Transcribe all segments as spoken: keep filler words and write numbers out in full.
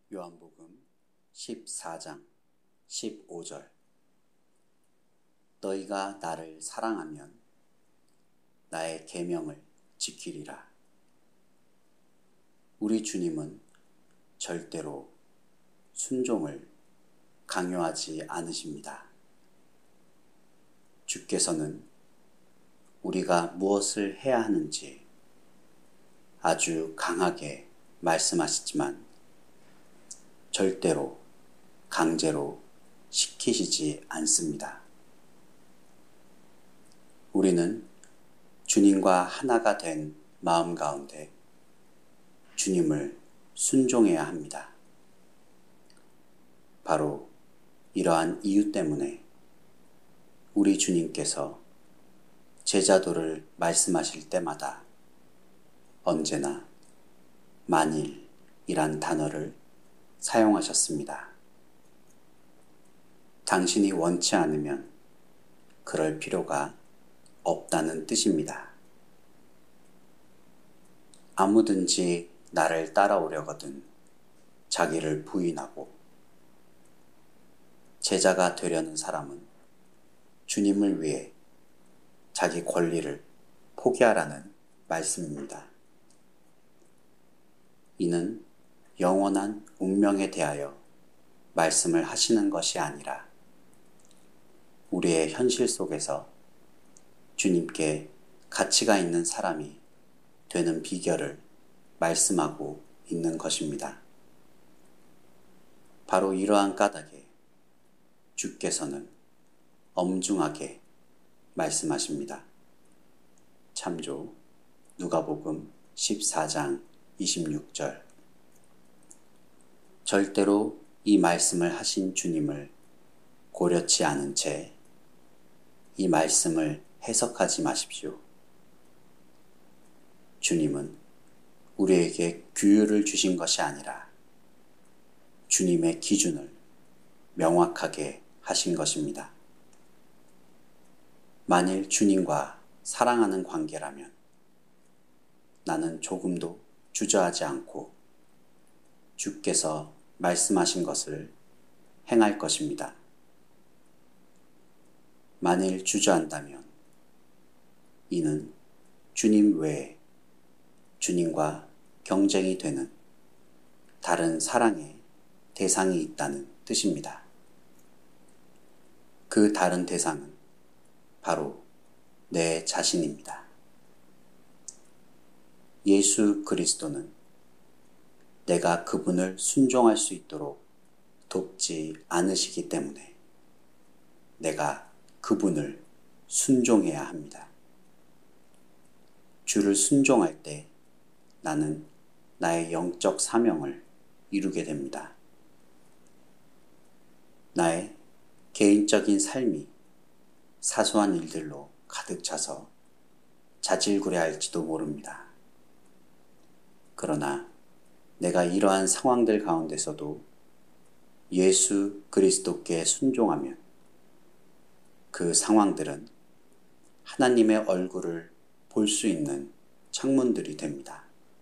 요한복음 십사 장 십오 절. 너희가 나를 사랑하면 나의 계명을 지키리라. 우리 주님은 절대로 순종을 강요하지 않으십니다. 주께서는 우리가 무엇을 해야 하는지 아주 강하게 말씀하시지만 절대로 강제로 시키시지 않습니다. 우리는 주님과 하나가 된 마음 가운데 주님을 순종해야 합니다. 바로 이러한 이유 때문에 우리 주님께서 제자도를 말씀하실 때마다 언제나 만일이란 단어를 사용하셨습니다. 당신이 원치 않으면 그럴 필요가 없다는 뜻입니다. 아무든지 나를 따라오려거든 자기를 부인하고, 제자가 되려는 사람은 주님을 위해 자기 권리를 포기하라는 말씀입니다. 이는 영원한 운명에 대하여 말씀을 하시는 것이 아니라 우리의 현실 속에서 주님께 가치가 있는 사람이 되는 비결을 말씀하고 있는 것입니다. 바로 이러한 까닭에 주께서는 엄중하게 말씀하십니다. 참조 누가복음 십사 장 이십육 절. 절대로 이 말씀을 하신 주님을 고려치 않은 채 이 말씀을 해석하지 마십시오. 주님은 우리에게 규율을 주신 것이 아니라 주님의 기준을 명확하게 하신 것입니다. 만일 주님과 사랑하는 관계라면 나는 조금도 주저하지 않고 주께서 말씀하신 것을 행할 것입니다. 만일 주저한다면 이는 주님 외에 주님과 경쟁이 되는 다른 사랑의 대상이 있다는 뜻입니다. 그 다른 대상은 바로 내 자신입니다. 예수 그리스도는 내가 그분을 순종할 수 있도록 돕지 않으시기 때문에 내가 그분을 순종해야 합니다. 주를 순종할 때 나는 나의 영적 사명을 이루게 됩니다. 나의 개인적인 삶이 사소한 일들로 가득 차서 자질구레할지도 모릅니다. 그러나 내가 이러한 상황들 가운데서도 예수 그리스도께 순종하면 그 상황들은 하나님의 얼굴을 볼 수 있는 창문들이 됩니다.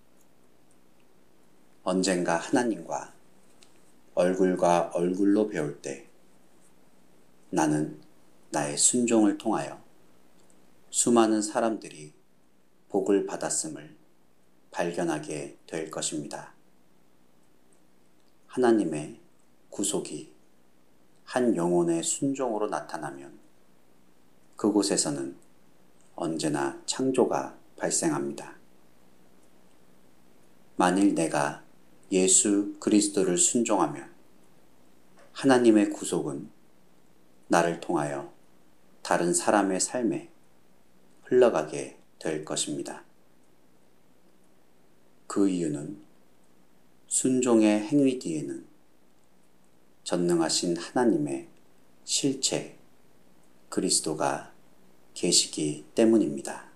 언젠가 하나님과 얼굴과 얼굴로 배울 때 나는 나의 순종을 통하여 수많은 사람들이 복을 받았음을 발견하게 될 것입니다. 하나님의 구속이 한 영혼의 순종으로 나타나면 그곳에서는 언제나 창조가 발생합니다. 만일 내가 예수 그리스도를 순종하면 하나님의 구속은 나를 통하여 다른 사람의 삶에 흘러가게 될 것입니다. 그 이유는 순종의 행위 뒤에는 전능하신 하나님의 실체 그리스도가 계시기 때문입니다.